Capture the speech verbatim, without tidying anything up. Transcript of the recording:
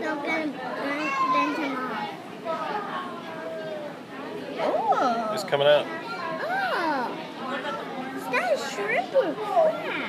go get him, bend him off. Oh. It's coming out. Oh. Is that a shrimp or crab?